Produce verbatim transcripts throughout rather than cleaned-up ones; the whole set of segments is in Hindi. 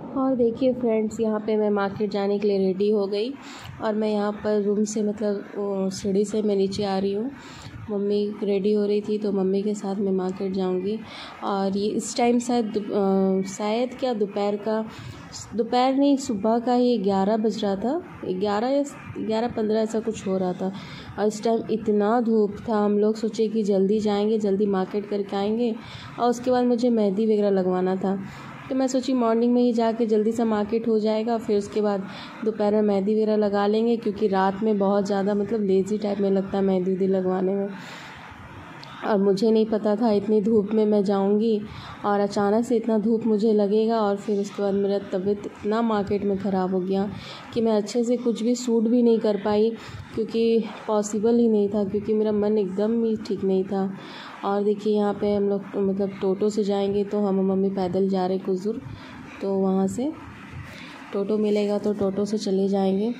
और देखिए फ्रेंड्स, यहाँ पे मैं मार्केट जाने के लिए रेडी हो गई और मैं यहाँ पर रूम से मतलब सीढ़ी से मैं नीचे आ रही हूँ। मम्मी रेडी हो रही थी तो मम्मी के साथ मैं मार्केट जाऊँगी। और ये इस टाइम शायद शायद क्या दोपहर का दोपहर नहीं सुबह का ही ग्यारह बज रहा था, ग्यारह या ग्यारह पंद्रह ऐसा कुछ हो रहा था। और इस टाइम इतना धूप था, हम लोग सोचे कि जल्दी जाएंगे, जल्दी मार्केट करके आएंगे और उसके बाद मुझे मेहंदी वगैरह लगवाना था। तो मैं सोची मॉर्निंग में ही जाके जल्दी से मार्केट हो जाएगा, फिर उसके बाद दोपहर में मेहंदी वगैरह लगा लेंगे, क्योंकि रात में बहुत ज़्यादा मतलब लेज़ी टाइप में लगता है मेहंदी वहंदी लगवाने में। और मुझे नहीं पता था इतनी धूप में मैं जाऊंगी और अचानक से इतना धूप मुझे लगेगा। और फिर उसके बाद मेरा तबीयत इतना मार्केट में ख़राब हो गया कि मैं अच्छे से कुछ भी सूट भी नहीं कर पाई, क्योंकि पॉसिबल ही नहीं था, क्योंकि मेरा मन एकदम ही ठीक नहीं था। और देखिए यहाँ पे हम लोग मतलब टोटो से जाएंगे, तो हम मम्मी पैदल जा रहे कुछ दूर, तो वहाँ से टोटो मिलेगा तो टोटो से चले जाएंगे।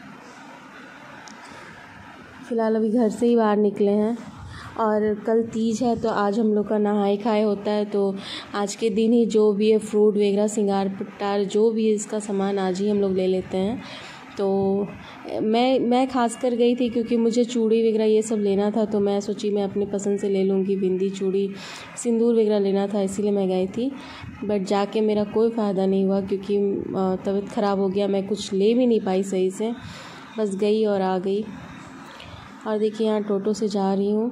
फ़िलहाल अभी घर से ही बाहर निकले हैं और कल तीज है, तो आज हम लोग का नहाई खाए होता है। तो आज के दिन ही जो भी है फ्रूट वगैरह सिंगार पट्टार जो भी है इसका सामान आज ही हम लोग ले लेते हैं। तो मैं मैं खास कर गई थी क्योंकि मुझे चूड़ी वगैरह ये सब लेना था, तो मैं सोची मैं अपने पसंद से ले लूँगी, बिंदी चूड़ी सिंदूर वगैरह लेना था, इसीलिए मैं गई थी। बट जाके मेरा कोई फ़ायदा नहीं हुआ, क्योंकि तबीयत ख़राब हो गया, मैं कुछ ले भी नहीं पाई सही से, बस गई और आ गई। और देखिए यहाँ टोटो से जा रही हूँ।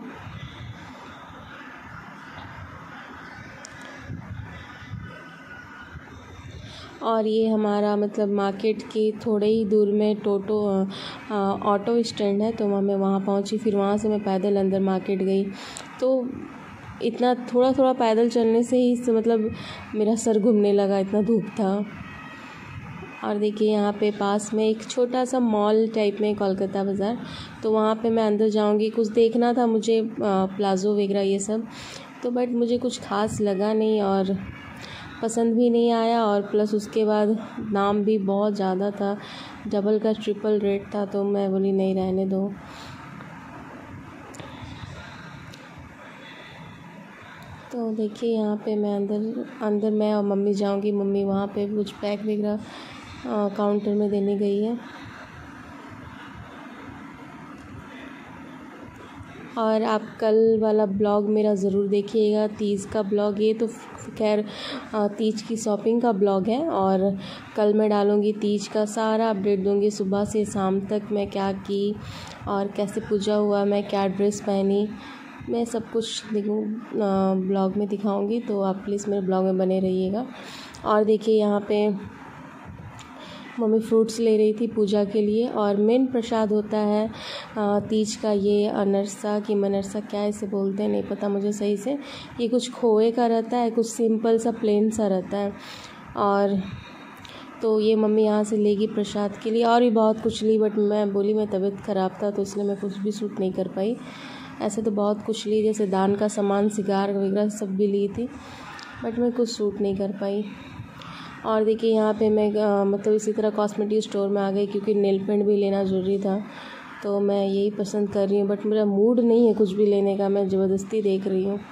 और ये हमारा मतलब मार्केट के थोड़े ही दूर में टोटो ऑटो स्टैंड है, तो मैं वहाँ पहुँची। फिर वहाँ से मैं पैदल अंदर मार्केट गई। तो इतना थोड़ा थोड़ा पैदल चलने से ही से मतलब मेरा सर घूमने लगा, इतना धूप था। और देखिए यहाँ पे पास में एक छोटा सा मॉल टाइप में कोलकाता बाज़ार, तो वहाँ पे मैं अंदर जाऊँगी। कुछ देखना था मुझे, प्लाज़ो वगैरह ये सब, तो बट मुझे कुछ खास लगा नहीं और पसंद भी नहीं आया। और प्लस उसके बाद दाम भी बहुत ज़्यादा था, डबल का ट्रिपल रेट था, तो मैं बोली नहीं, रहने दो। तो देखिए यहाँ पे मैं अंदर अंदर मैं और मम्मी जाऊँगी। मम्मी वहाँ पे कुछ पैक वगैरह काउंटर में देने गई है। और आप कल वाला ब्लॉग मेरा ज़रूर देखिएगा, तीज का ब्लॉग। ये तो खैर तीज की शॉपिंग का ब्लॉग है, और कल मैं डालूँगी तीज का सारा अपडेट दूँगी, सुबह से शाम तक मैं क्या की और कैसे पूजा हुआ, मैं क्या ड्रेस पहनी, मैं सब कुछ देखूँ ब्लॉग में दिखाऊँगी। तो आप प्लीज़ मेरे ब्लॉग में बने रहिएगा। और देखिए यहाँ पे मम्मी फ्रूट्स ले रही थी पूजा के लिए। और मेन प्रसाद होता है तीज का ये अनरसा कि मनरसा, क्या इसे बोलते हैं नहीं पता मुझे सही से। ये कुछ खोए का रहता है, कुछ सिंपल सा प्लेन सा रहता है। और तो ये मम्मी यहाँ से लेगी प्रसाद के लिए, और भी बहुत कुछ ली, बट मैं बोली मैं तबीयत ख़राब था तो इसलिए मैं कुछ भी सूट नहीं कर पाई। ऐसे तो बहुत कुछ ली, जैसे दान का सामान, सिगार वगैरह सब भी ली थी, बट मैं कुछ सूट नहीं कर पाई। और देखिए यहाँ पे मैं आ, मतलब इसी तरह कॉस्मेटिक स्टोर में आ गई, क्योंकि नेल पेंट भी लेना ज़रूरी था, तो मैं यही पसंद कर रही हूँ। बट मेरा मूड नहीं है कुछ भी लेने का, मैं ज़बरदस्ती देख रही हूँ।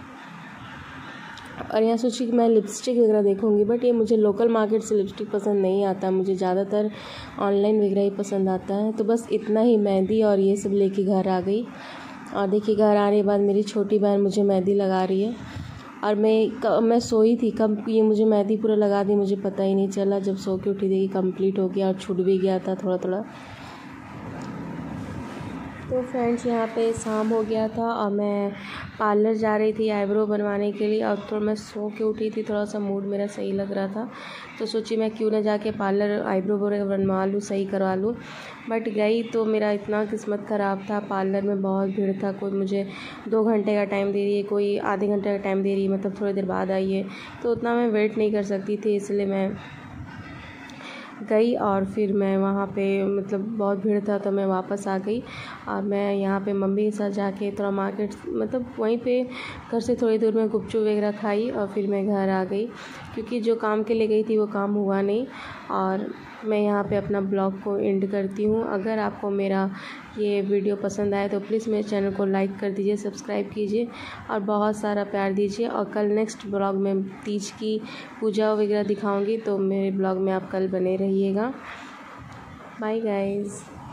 और यहाँ सोची कि मैं लिपस्टिक वगैरह देखूँगी, बट ये मुझे लोकल मार्केट से लिपस्टिक पसंद नहीं आता, मुझे ज़्यादातर ऑनलाइन वगैरह ही पसंद आता है। तो बस इतना ही, मेहंदी और ये सब लेके घर आ गई। और देखिए घर आने के बाद मेरी छोटी बहन मुझे मेहंदी लगा रही है, और मैं मैं सोई थी, कब ये मुझे मेहंदी पूरा लगा दी मुझे पता ही नहीं चला। जब सो के उठी देखी कंप्लीट हो गया और छूट भी गया था थोड़ा थोड़ा। तो फ्रेंड्स यहाँ पे शाम हो गया था और मैं पार्लर जा रही थी आईब्रो बनवाने के लिए। और थोड़ा मैं सो के उठी थी, थोड़ा सा मूड मेरा सही लग रहा था, तो सोची मैं क्यों ना जाके पार्लर आईब्रो बनवा लूँ, सही करवा लूँ। बट गई तो मेरा इतना किस्मत ख़राब था, पार्लर में बहुत भीड़ था। कोई मुझे दो घंटे का टाइम दे रही है, कोई आधे घंटे का टाइम दे रही है, मतलब थोड़ी देर बाद आइए, तो उतना मैं वेट नहीं कर सकती थी, इसलिए मैं गई। और फिर मैं वहाँ पे मतलब बहुत भीड़ था तो मैं वापस आ गई। और मैं यहाँ पे मम्मी के साथ जाके थोड़ा मार्केट मतलब वहीं पे घर से थोड़ी दूर में गुपचुप वगैरह खाई, और फिर मैं घर आ गई, क्योंकि जो काम के लिए गई थी वो काम हुआ नहीं। और मैं यहाँ पे अपना ब्लॉग को एंड करती हूँ। अगर आपको मेरा ये वीडियो पसंद आए तो प्लीज़ मेरे चैनल को लाइक कर दीजिए, सब्सक्राइब कीजिए और बहुत सारा प्यार दीजिए। और कल नेक्स्ट ब्लॉग में तीज की पूजा वगैरह दिखाऊंगी, तो मेरे ब्लॉग में आप कल बने रहिएगा। Bye guys.